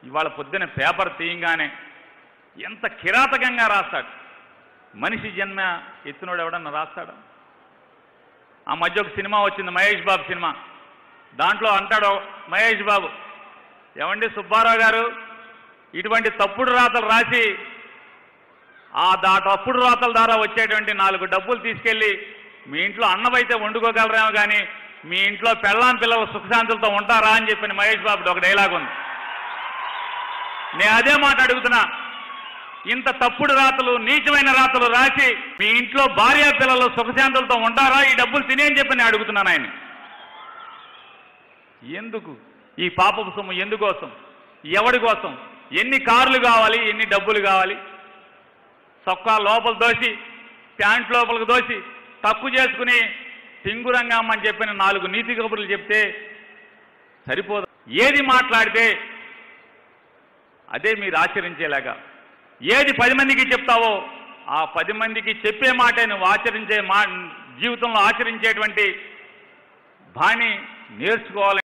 ఇవాళ పొద్దున పేపర్ తీయంగానే ఎంత కిరాతకంగా రాస్తాడు. మనిషి జన్మ ఎత్తినోడు ఎవడన్నా రాస్తాడు? ఆ మధ్య ఒక సినిమా వచ్చింది, మహేష్ బాబు సినిమా. దాంట్లో అంటాడు మహేష్ బాబు, ఏమండి సుబ్బారావు గారు, ఇటువంటి తప్పుడు రాతలు రాసి ఆ తప్పుడు రాతల ద్వారా వచ్చేటువంటి 4 డబ్బులు తీసుకెళ్ళి మీ ఇంట్లో అన్నమైతే వండుకోగలరేమో కానీ మీ ఇంట్లో పెళ్ళాం పిల్లలు సుఖశాంతులతో ఉంటారా అని చెప్పిన మహేష్ బాబుది ఒక డైలాగ్ ఉంది. నేను అదే మాట అడుగుతున్నా, ఇంత తప్పుడు రాతలు, నీచమైన రాతలు రాసి మీ ఇంట్లో భార్య పిల్లలు సుఖశాంతులతో ఉంటారా? ఈ డబ్బులు తినేని చెప్పి నేను అడుగుతున్నాను ఆయన. ఎందుకు ఈ పాపపు సొమ్ము? ఎందుకోసం? ఎవడి కోసం? ఎన్ని కార్లు కావాలి? ఎన్ని డబ్బులు కావాలి? చొక్కా లోపల దోసి, ప్యాంట్ లోపలికి దోసి, తప్పు చేసుకుని సింగురంగం అని చెప్పిన 4 నీతి కబుర్లు చెప్తే సరిపోదు. ఏది మాట్లాడితే అదే మీరు ఆచరించేలాగా, ఏది 10 మందికి చెప్తావో ఆ 10 మందికి చెప్పే మాటే నువ్వు ఆచరించే జీవితంలో ఆచరించేటువంటి బాణి నేర్చుకోవాలి.